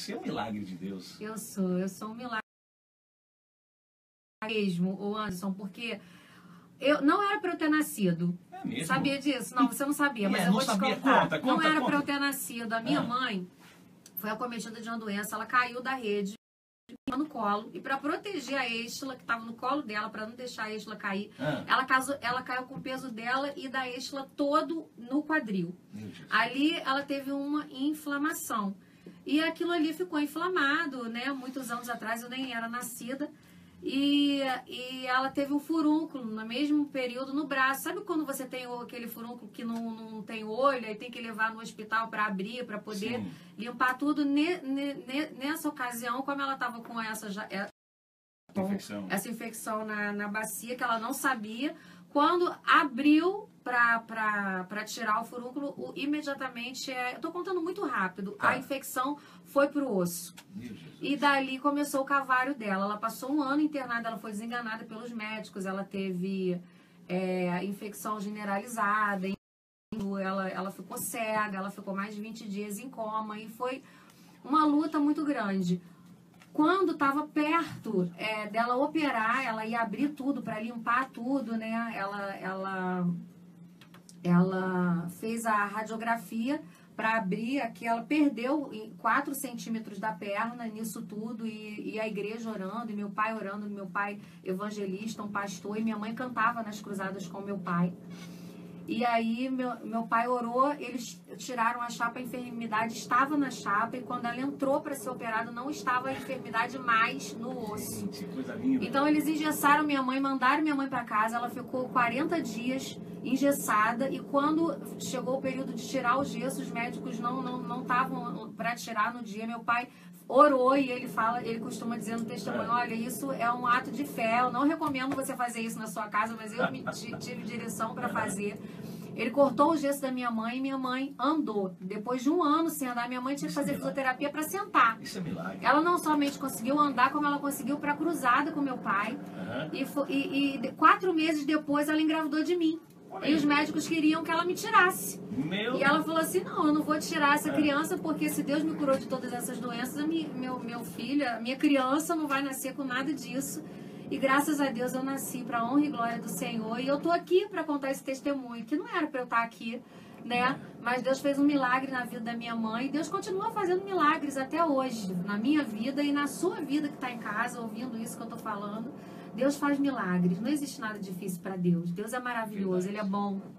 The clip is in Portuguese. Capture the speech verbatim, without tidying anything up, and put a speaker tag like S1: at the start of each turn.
S1: Você é um milagre de Deus.
S2: Eu sou, eu sou um milagre mesmo, ô Anderson, porque eu não era para eu ter nascido.
S1: É mesmo?
S2: Sabia disso? Não, você não sabia, mas
S1: É,
S2: eu
S1: não
S2: vou te
S1: sabia.
S2: contar.
S1: Conta,
S2: não
S1: conta,
S2: era
S1: conta.
S2: para eu ter nascido. A minha
S1: Ah.
S2: mãe foi acometida de uma doença, ela caiu da rede no colo, e para proteger a Estela que estava no colo dela, para não deixar a Estela cair,
S1: Ah.
S2: ela, casou, ela caiu com o peso dela e da Estela todo no quadril.
S1: Meu Deus.
S2: Ali ela teve uma inflamação. E aquilo ali ficou inflamado, né? Muitos anos atrás, eu nem era nascida. E, e ela teve um furúnculo no mesmo período no braço. Sabe quando você tem aquele furúnculo que não, não tem olho e tem que levar no hospital para abrir, para poder
S1: Sim.
S2: limpar tudo? Ne, ne, ne, nessa ocasião, como ela estava com essa, com
S1: Infecção.
S2: essa infecção na, na bacia, que ela não sabia, quando abriu para tirar o furúnculo, o, imediatamente, é, eu tô contando muito rápido,
S1: Tá.
S2: a infecção foi pro osso.
S1: Meu Jesus.
S2: E dali começou o calvário dela. Ela passou um ano internada, ela foi desenganada pelos médicos, ela teve é, infecção generalizada, ela, ela ficou cega, ela ficou mais de vinte dias em coma, e foi uma luta muito grande. Quando estava perto é, dela operar, ela ia abrir tudo para limpar tudo, né? Ela, ela, ela fez a radiografia para abrir aqui, ela perdeu quatro centímetros da perna nisso tudo, e, e a igreja orando, e meu pai orando, meu pai evangelista, um pastor, e minha mãe cantava nas cruzadas com meu pai. E aí meu, meu pai orou, eles tiraram a chapa, a enfermidade estava na chapa, e quando ela entrou para ser operada, não estava a enfermidade mais no osso.
S1: Gente, coisa linda.
S2: Então eles engessaram minha mãe, mandaram minha mãe para casa, ela ficou quarenta dias engessada, e quando chegou o período de tirar o gesso, os médicos não não não estavam para tirar no dia. Meu pai orou, e ele fala, ele costuma dizer no testemunho, olha, isso é um ato de fé, eu não recomendo você fazer isso na sua casa, mas eu me, tive direção para fazer. Ele cortou o gesso da minha mãe, e minha mãe andou. Depois de um ano sem andar, minha mãe tinha que fazer fisioterapia para sentar.
S1: Isso é milagre.
S2: Ela não somente conseguiu andar, como ela conseguiu para cruzada com meu pai.
S1: Uhum.
S2: E, foi, e, e quatro meses depois ela engravidou de mim. E os médicos queriam que ela me tirasse.
S1: Meu...
S2: E ela falou assim, não, eu não vou tirar essa criança, porque se Deus me curou de todas essas doenças, a minha, meu, meu filho, a minha criança não vai nascer com nada disso. E graças a Deus eu nasci para a honra e glória do Senhor. E eu tô aqui para contar esse testemunho, que não era para eu estar aqui, né? Mas Deus fez um milagre na vida da minha mãe. E Deus continua fazendo milagres até hoje, na minha vida e na sua vida que está em casa, ouvindo isso que eu tô falando. Deus faz milagres. Não existe nada difícil para Deus. Deus é maravilhoso, Ele é bom.